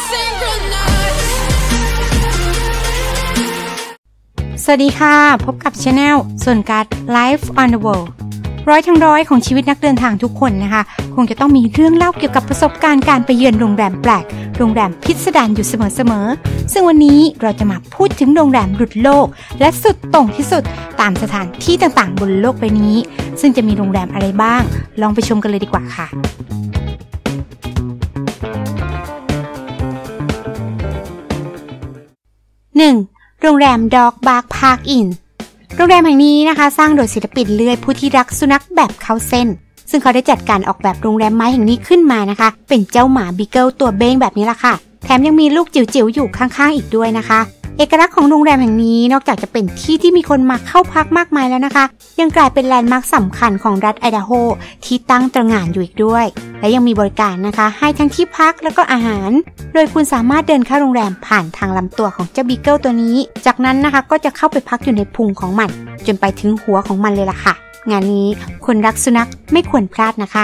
สวัสดีค่ะพบกับ Channel ส่วนการ์ด Life on the World ร้อยทั้งร้อยของชีวิตนักเดินทางทุกคนนะคะคงจะต้องมีเรื่องเล่าเกี่ยวกับประสบการณ์การไปเยือนโรงแรมแปลกโรงแรมพิสดารอยู่เสมอซึ่งวันนี้เราจะมาพูดถึงโรงแรมหลุดโลกและสุดโต่งที่สุดตามสถานที่ต่างๆบนโลกใบนี้ซึ่งจะมีโรงแรมอะไรบ้างลองไปชมกันเลยดีกว่าค่ะ 1. โรงแรม Dog Bark Park Inn โรงแรมแห่งนี้นะคะสร้างโดยศิลปินเลื่อยผู้ที่รักสุนัขแบบเข้าเส้นซึ่งเขาได้จัดการออกแบบโรงแรมไม้แห่งนี้ขึ้นมานะคะเป็นเจ้าหมาบีเกิลตัวเบ้งแบบนี้ละค่ะแถมยังมีลูกจิ๋วๆอยู่ข้างๆอีกด้วยนะคะเอกลักษณ์ของโรงแรมแห่งนี้นอกจากจะเป็นที่ที่มีคนมาเข้าพักมากมายแล้วนะคะยังกลายเป็นแลนด์มาร์คสำคัญของรัฐไอดาโฮที่ตั้งตระหง่านอยู่อีกด้วยและยังมีบริการนะคะให้ทั้งที่พักแล้วก็อาหารโดยคุณสามารถเดินเข้าโรงแรมผ่านทางลำตัวของเจ้าบีเกิลตัวนี้จากนั้นนะคะก็จะเข้าไปพักอยู่ในพุงของมันจนไปถึงหัวของมันเลยล่ะค่ะงานนี้คนรักสุนัขไม่ควรพลาดนะคะ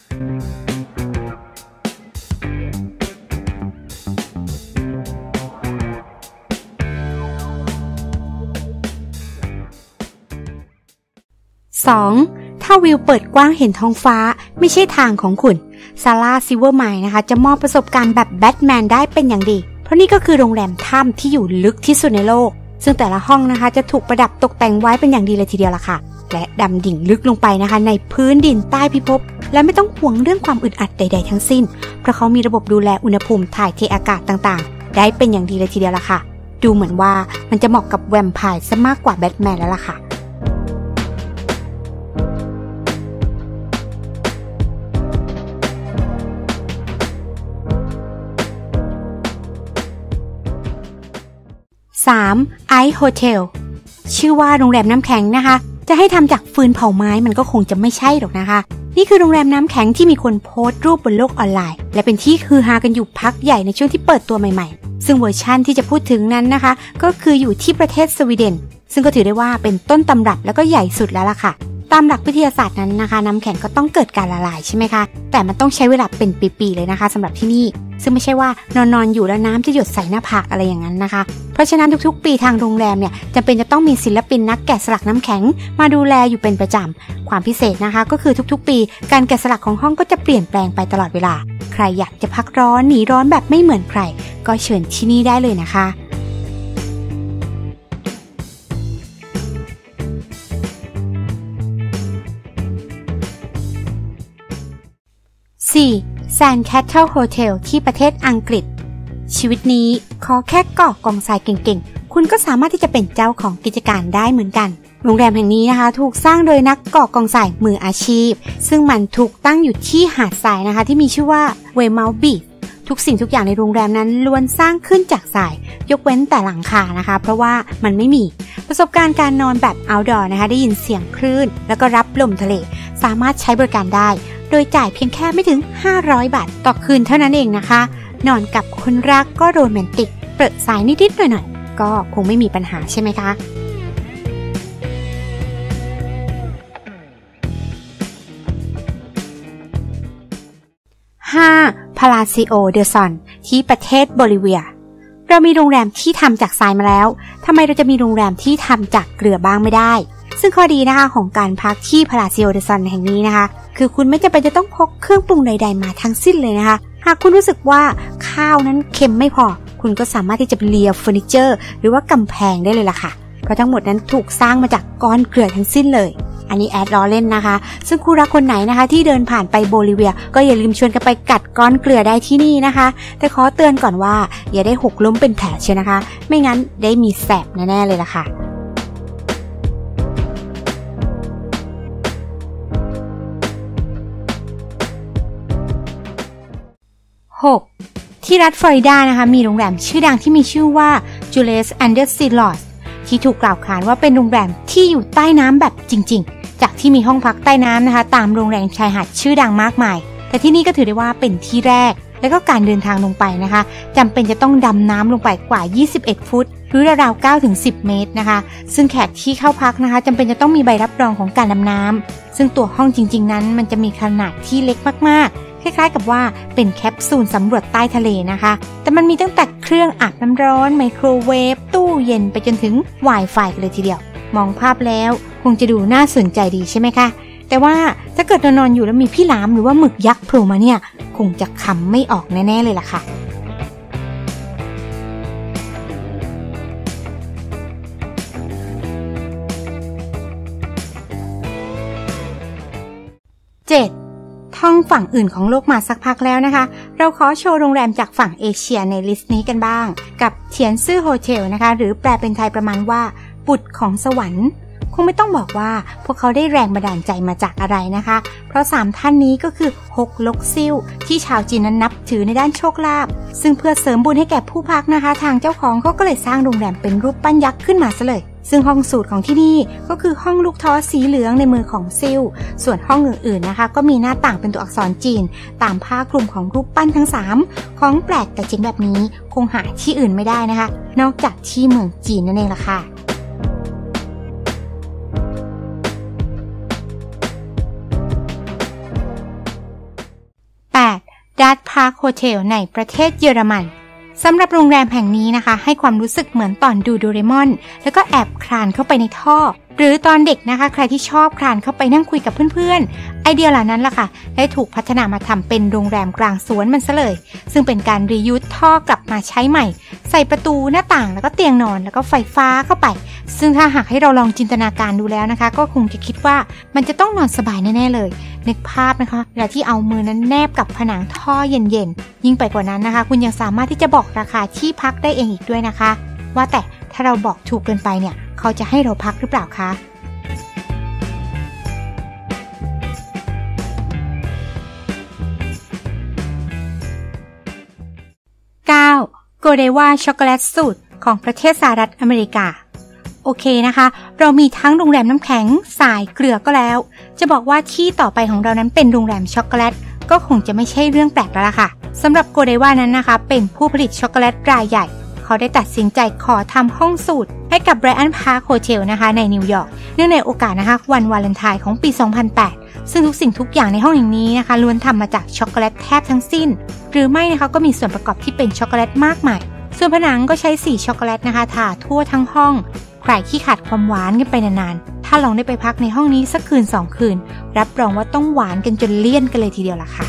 2. ถ้าวิวเปิดกว้างเห็นท้องฟ้าไม่ใช่ทางของคุณซาร่าซิลเวอร์ไมน์นะคะจะมอบประสบการณ์แบบแบทแมนได้เป็นอย่างดีเพราะนี่ก็คือโรงแรมถ้ำที่อยู่ลึกที่สุดในโลกซึ่งแต่ละห้องนะคะจะถูกประดับตกแต่งไว้เป็นอย่างดีเลยทีเดียวล่ะค่ะและดำดิ่งลึกลงไปนะคะในพื้นดินใต้พิภพและไม่ต้องห่วงเรื่องความอึดอัดใดๆทั้งสิ้นเพราะเขามีระบบดูแลอุณหภูมิถ่ายเทอากาศต่างๆได้เป็นอย่างดีเลยทีเดียวล่ะค่ะดูเหมือนว่ามันจะเหมาะกับแวมไพร์ซะมากกว่าแบทแมนแล้วล่ะค่ะ3. Ice Hotel ชื่อว่าโรงแรมน้ำแข็งนะคะจะให้ทำจากฟืนเผาไม้มันก็คงจะไม่ใช่หรอกนะคะนี่คือโรงแรมน้ำแข็งที่มีคนโพสต์รูปบนโลกออนไลน์และเป็นที่ฮือฮากันอยู่พักใหญ่ในช่วงที่เปิดตัวใหม่ๆซึ่งเวอร์ชั่นที่จะพูดถึงนั้นนะคะก็คืออยู่ที่ประเทศสวีเดนซึ่งก็ถือได้ว่าเป็นต้นตำรับแล้วก็ใหญ่สุดแล้วล่ะค่ะตามหลักวิทยาศาสตร์นั้นนะคะน้ำแข็งก็ต้องเกิดการละลายใช่ไหมคะแต่มันต้องใช้เวลาเป็นปีๆเลยนะคะสำหรับที่นี่ซึ่งไม่ใช่ว่านอนอยู่แล้วน้ำจะหยดใส่หน้าผากอะไรอย่างนั้นนะคะเพราะฉะนั้นทุกๆปีทางโรงแรมเนี่ยจำเป็นจะต้องมีศิลปินนักแกะสลักน้ำแข็งมาดูแลอยู่เป็นประจำความพิเศษนะคะก็คือทุกๆปีการแกะสลักของห้องก็จะเปลี่ยนแปลงไปตลอดเวลาใครอยากจะพักร้อนหนีร้อนแบบไม่เหมือนใครก็เชิญที่นี่ได้เลยนะคะ4. Sandcastle Hotel ที่ประเทศอังกฤษชีวิตนี้ขอแค่ก่อกองทรายเก่งๆคุณก็สามารถที่จะเป็นเจ้าของกิจการได้เหมือนกันโรงแรมแห่งนี้นะคะถูกสร้างโดยนักก่อกองทรายมืออาชีพซึ่งมันถูกตั้งอยู่ที่หาดทรายนะคะที่มีชื่อว่า Weymouth Beach ทุกสิ่งทุกอย่างในโรงแรมนั้นล้วนสร้างขึ้นจากทรายยกเว้นแต่หลังคานะคะเพราะว่ามันไม่มีประสบการณ์การนอนแบบ outdoor นะคะได้ยินเสียงคลื่นแล้วก็รับลมทะเลสามารถใช้บริการได้โดยจ่ายเพียงแค่ไม่ถึง500 บาทต่อคืนเท่านั้นเองนะคะนอนกับคนรักก็โรแมนติกเปิดสายนิดๆหน่อยๆก็คงไม่มีปัญหาใช่ไหมคะ5. Palacio de Son ที่ประเทศโบลิเวียเรามีโรงแรมที่ทำจากทรายมาแล้วทำไมเราจะมีโรงแรมที่ทำจากเกลือบ้างไม่ได้ซึ่งข้อดีนะคะของการพักที่ Palacio de Son แห่งนี้นะคะคือคุณไม่จำเป็นจะต้องพกเครื่องปรุงใดๆมาทั้งสิ้นเลยนะคะหากคุณรู้สึกว่าข้าวนั้นเค็มไม่พอคุณก็สามารถที่จะเลียเฟอร์นิเจอร์หรือว่ากำแพงได้เลยล่ะค่ะเพราะทั้งหมดนั้นถูกสร้างมาจากก้อนเกลือทั้งสิ้นเลยอันนี้แอดล้อเล่นนะคะซึ่งคู่รักคนไหนนะคะที่เดินผ่านไปโบลิเวียก็อย่าลืมชวนกันไปกัดก้อนเกลือได้ที่นี่นะคะแต่ขอเตือนก่อนว่าอย่าได้หกล้มเป็นแผลเชียวนะคะไม่งั้นได้มีแสบแน่ๆเลยล่ะค่ะ6. ที่รัฐฟลอริดานะคะมีโรงแรมชื่อดังที่มีชื่อว่า Julius Undersea Lodge ที่ถูกกล่าวขานว่าเป็นโรงแรมที่อยู่ใต้น้ำแบบจริงๆจากที่มีห้องพักใต้น้ำนะคะตามโรงแรมชายหาดชื่อดังมากมายแต่ที่นี่ก็ถือได้ว่าเป็นที่แรกและก็การเดินทางลงไปนะคะจำเป็นจะต้องดำน้ำลงไปกว่า21 ฟุตหรือราวๆ 9-10 เมตรนะคะซึ่งแขกที่เข้าพักนะคะจำเป็นจะต้องมีใบรับรองของการดำน้ำซึ่งตัวห้องจริงๆนั้นมันจะมีขนาดที่เล็กมากๆล้ายๆกับว่าเป็นแคปซูลสำรวจใต้ทะเลนะคะแต่มันมีตั้งแต่เครื่องอาบน้ำร้อนไมโครเวฟตู้เย็นไปจนถึง Wi-Fi กันเลยทีเดียวมองภาพแล้วคงจะดูน่าสนใจดีใช่ไหมคะแต่ว่าถ้าเกิดนอนอยู่แล้วมีพี่หลามหรือว่าหมึกยักษ์โผล่มาเนี่ยคงจะขำไม่ออกแน่ๆเลยล่ะค่ะ7ท่องฝั่งอื่นของโลกมาสักพักแล้วนะคะเราขอโชว์โรงแรมจากฝั่งเอเชียในลิสต์นี้กันบ้างกับเทียนซื่อโฮเทลนะคะหรือแปลเป็นไทยประมาณว่าบุตรของสวรรค์คงไม่ต้องบอกว่าพวกเขาได้แรงบันดาลใจมาจากอะไรนะคะเพราะ3ท่านนี้ก็คือฮกลกซิ่วที่ชาวจีนนั้นนับถือในด้านโชคลาภซึ่งเพื่อเสริมบุญให้แก่ผู้พักนะคะทางเจ้าของเขาก็เลยสร้างโรงแรมเป็นรูปปั้นยักษ์ขึ้นมาซะเลยซึ่งห้องสูตรของที่นี่ก็คือห้องลูกท้อสีเหลืองในมือของซิ่วส่วนห้องอื่นๆนะคะก็มีหน้าต่างเป็นตัวอักษรจีนตามผ้าคลุมของรูปปั้นทั้ง3ของแปลกแต่จริงแบบนี้คงหาที่อื่นไม่ได้นะคะนอกจากที่เมืองจีนนั่นเองล่ะค่ะดัตพาร์คโฮเทลในประเทศเยอรมันสำหรับโรงแรมแห่งนี้นะคะให้ความรู้สึกเหมือนตอนดูโดเรมอนแล้วก็แอบคลานเข้าไปในท่อหรือตอนเด็กนะคะใครที่ชอบคลานเข้าไปนั่งคุยกับเพื่อนๆไอเดียเหล่านั้นล่ะค่ะได้ถูกพัฒนามาทำเป็นโรงแรมกลางสวนมันซะเลยซึ่งเป็นการรียูสท่อกลับมาใช้ใหม่ใส่ประตูหน้าต่างแล้วก็เตียงนอนแล้วก็ไฟฟ้าเข้าไปซึ่งถ้าหากให้เราลองจินตนาการดูแล้วนะคะก็คงจะคิดว่ามันจะต้องนอนสบายแน่ๆเลยนึกภาพนะคะเวลาที่เอามือนั้นแนบกับผนังท่อเย็นๆยิ่งไปกว่านั้นนะคะคุณยังสามารถที่จะบอกราคาที่พักได้เองอีกด้วยนะคะว่าแต่ถ้าเราบอกถูกเกินไปเนี่ยเขาจะให้เราพักหรือเปล่าคะ9 โกเดวาช็อกโกแลตสูตรของประเทศสหรัฐอเมริกาโอเคนะคะเรามีทั้งโรงแรมน้ำแข็งทรายเกลือก็แล้วจะบอกว่าที่ต่อไปของเรานั้นเป็นโรงแรมช็อกโกแลตก็คงจะไม่ใช่เรื่องแปลกแล้วล่ะค่ะสำหรับโกเดวานั้นนะคะเป็นผู้ผลิตช็อกโกแลตรายใหญ่เขาได้ตัดสินใจขอทำห้องสูตรให้กับ Bryant Park Hotel นะคะในนิวยอร์กเนื่องในโอกาสนะคะวันวาเลนไทน์ของปี 2008 ซึ่งทุกสิ่งทุกอย่างในห้องแห่งนี้นะคะล้วนทำมาจากช็อกโกแลตแทบทั้งสิ้นหรือไม่นะคะก็มีส่วนประกอบที่เป็นช็อกโกแลตมากมายส่วนผนังก็ใช้สีช็อกโกแลตนะคะทาทั่วทั้งห้องใครที่ขาดความหวานกันไปนานๆถ้าลองได้ไปพักในห้องนี้สักคืน2 คืนรับรองว่าต้องหวานกันจนเลี่ยนกันเลยทีเดียวล่ะค่ะ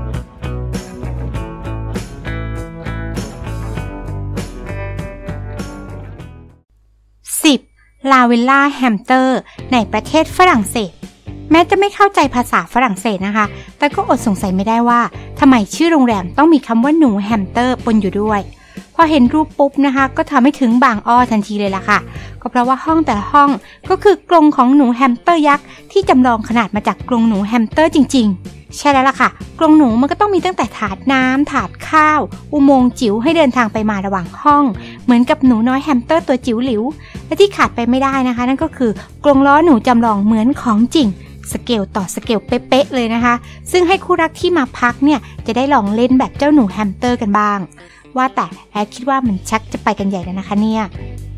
10 ลาเวลล่าแฮมสเตอร์ในประเทศฝรั่งเศสแม้จะไม่เข้าใจภาษาฝรั่งเศสนะคะแต่ก็อดสงสัยไม่ได้ว่าทำไมชื่อโรงแรมต้องมีคำว่าหนูแฮมสเตอร์ปนอยู่ด้วยพอเห็นรูปปุ๊บนะคะก็ทำให้ถึงบางอ้อทันทีเลยล่ะค่ะก็เพราะว่าห้องแต่ละห้องก็คือกรงของหนูแฮมสเตอร์ยักษ์ที่จำลองขนาดมาจากกรงหนูแฮมสเตอร์จริงๆใช่แล้วล่ะค่ะกรงหนูมันก็ต้องมีตั้งแต่ถาดน้ำถาดข้าวอุโมงค์จิ๋วให้เดินทางไปมาระหว่างห้องเหมือนกับหนูน้อยแฮมสเตอร์ตัวจิ๋วหลิวและที่ขาดไปไม่ได้นะคะนั่นก็คือกรงล้อหนูจำลองเหมือนของจริงสเกลต่อสเกลเป๊ะๆเลยนะคะซึ่งให้คู่รักที่มาพักเนี่ยจะได้ลองเล่นแบบเจ้าหนูแฮมสเตอร์กันบ้างว่าแต่แอดคิดว่ามันชักจะไปกันใหญ่แล้วนะคะเนี่ย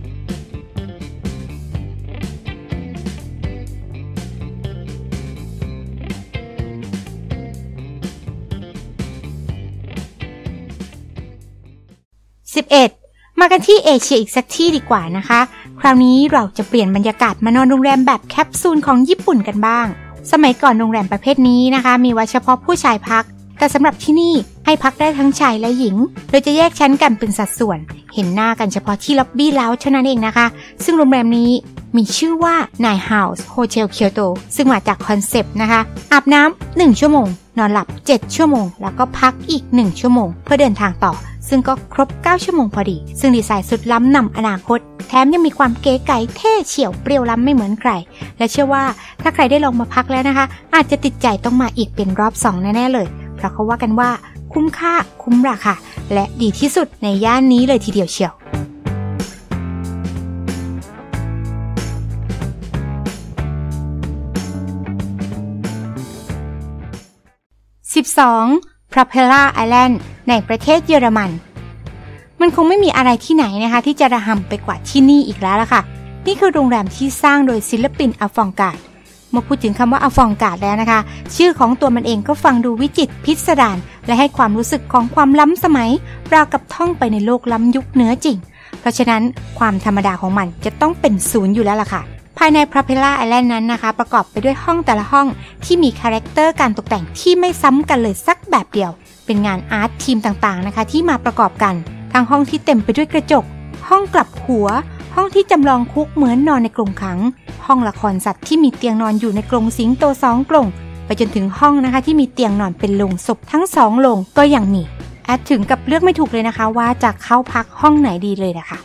11 มากันที่เอเชียอีกสักที่ดีกว่านะคะคราวนี้เราจะเปลี่ยนบรรยากาศมานอนโรงแรมแบบแคปซูลของญี่ปุ่นกันบ้างสมัยก่อนโรงแรมประเภทนี้นะคะมีไว้เฉพาะผู้ชายพักแต่สำหรับที่นี่ให้พักได้ทั้งชายและหญิงโดยจะแยกชั้นกันเป็นสัดส่วนเห็นหน้ากันเฉพาะที่ล็อบบี้แล้วเท่านั้นเองนะคะซึ่งโรงแรมนี้มีชื่อว่า Night House Hotel Kyoto ซึ่งมาจากคอนเซปต์นะคะอาบน้ำ1 ชั่วโมงนอนหลับ7 ชั่วโมงแล้วก็พักอีก1 ชั่วโมงเพื่อเดินทางต่อซึ่งก็ครบ9 ชั่วโมงพอดีซึ่งดีไซน์สุดล้ำนำอนาคตแถมยังมีความเก๋ไก๋เท่เฉี่ยวเปรี้ยวล้ำไม่เหมือนใครและเชื่อว่าถ้าใครได้ลองมาพักแล้วนะคะอาจจะติดใจต้องมาอีกเป็นรอบ2แน่ๆเลยเพราะเขาว่ากันว่าคุ้มค่าคุ้มราคาและดีที่สุดในย่านนี้เลยทีเดียวเชียว12 Propeller Island ในประเทศเยอรมันมันคงไม่มีอะไรที่ไหนนะคะที่จะระห่ำไปกว่าที่นี่อีกแล้วล่ะค่ะนี่คือโรงแรมที่สร้างโดยศิลปินอวองการ์ดเมื่อพูดถึงคำว่าอวองการ์ดแล้วนะคะชื่อของตัวมันเองก็ฟังดูวิจิตรพิสดารและให้ความรู้สึกของความล้ำสมัยราวกับท่องไปในโลกล้ำยุคเหนือจริงเพราะฉะนั้นความธรรมดาของมันจะต้องเป็นศูนย์อยู่แล้วล่ะค่ะภายใน Propeller Island นั้นนะคะประกอบไปด้วยห้องแต่ละห้องที่มีคาแรคเตอร์การตกแต่งที่ไม่ซ้ำกันเลยสักแบบเดียวเป็นงานอาร์ตทีมต่างๆนะคะที่มาประกอบกันทั้งห้องที่เต็มไปด้วยกระจกห้องกลับหัวห้องที่จำลองคุกเหมือนนอนในกรงขังห้องละครสัตว์ที่มีเตียงนอนอยู่ในกรงสิงโต2 กรงไปจนถึงห้องนะคะที่มีเตียงนอนเป็นโลงศพทั้ง2 โลงก็ยังมีแอดถึงกับเลือกไม่ถูกเลยนะคะว่าจะเข้าพักห้องไหนดีเลยนะคะ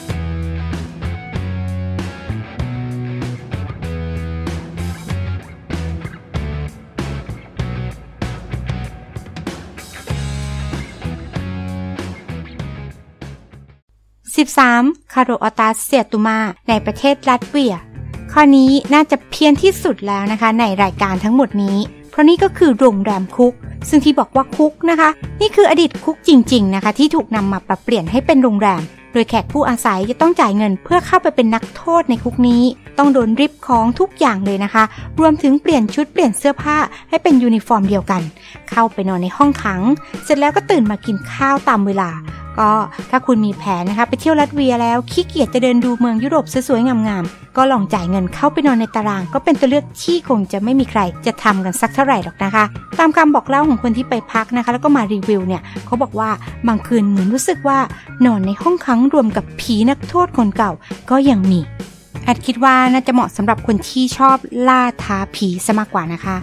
13 คาโรอตาเซียตุมาในประเทศลัตเวียข้อนี้น่าจะเพี้ยนที่สุดแล้วนะคะในรายการทั้งหมดนี้เพราะนี่ก็คือโรงแรมคุกซึ่งที่บอกว่าคุกนะคะนี่คืออดีตคุกจริงๆนะคะที่ถูกนำมาปรับเปลี่ยนให้เป็นโรงแรมโดยแขกผู้อาศัยจะต้องจ่ายเงินเพื่อเข้าไปเป็นนักโทษในคุกนี้ต้องโดนริบของทุกอย่างเลยนะคะรวมถึงเปลี่ยนชุดเปลี่ยนเสื้อผ้าให้เป็นยูนิฟอร์มเดียวกันเข้าไปนอนในห้องขังเสร็จแล้วก็ตื่นมากินข้าวตามเวลาก็ถ้าคุณมีแผนนะคะไปเที่ยวลัตเวียแล้วขี้เกียจจะเดินดูเมืองยุโรปสวยๆงามๆก็ลองจ่ายเงินเข้าไปนอนในตารางก็เป็นตัวเลือกที่คงจะไม่มีใครจะทำกันสักเท่าไหร่หรอกนะคะตามคำบอกเล่าของคนที่ไปพักนะคะแล้วก็มารีวิวเนี่ยเขาบอกว่าบางคืนเหมือนรู้สึกว่านอนในห้องขังรวมกับผีนักโทษคนเก่าก็ยังมีแอดคิดว่าน่าจะเหมาะสำหรับคนที่ชอบล่าท้าผีซะมากกว่านะคะ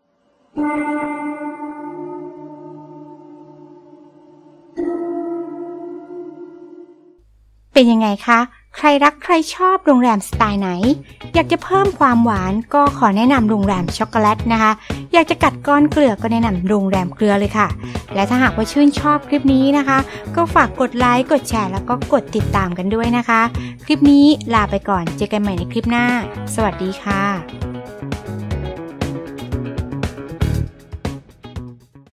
เป็นยังไงคะใครรักใครชอบโรงแรมสไตล์ไหนอยากจะเพิ่มความหวานก็ขอแนะนำโรงแรมช็อกโกแลตนะคะอยากจะกัดก้อนเกลือก็แนะนำโรงแรมเกลือเลยค่ะและถ้าหากว่าชื่นชอบคลิปนี้นะคะก็ฝากกดไลค์กดแชร์แล้วก็กดติดตามกันด้วยนะคะคลิปนี้ลาไปก่อนเจอกันใหม่ในคลิปหน้าสวัสดีค่ะ